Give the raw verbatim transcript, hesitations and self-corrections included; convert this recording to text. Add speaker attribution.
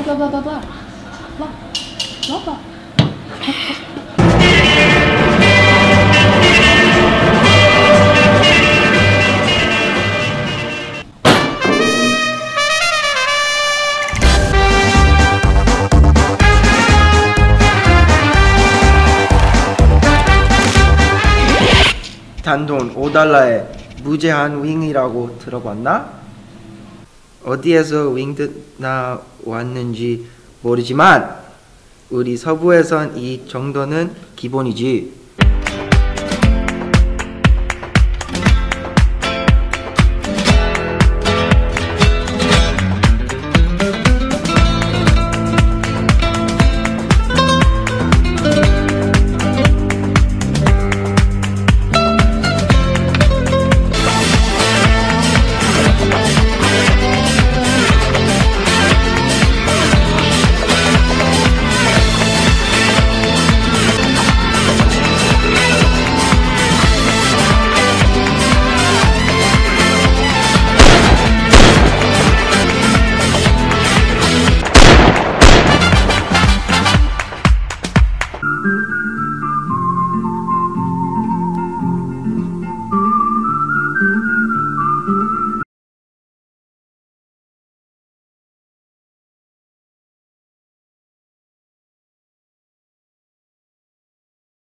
Speaker 1: 봐봐봐봐봐. 봐. 봐봐.
Speaker 2: 단돈 오 달러에 무제한 윙이라고 들어봤나? 어디에서 윙 나왔는지 모르지만 우리 서부에선 이 정도는 기본이지.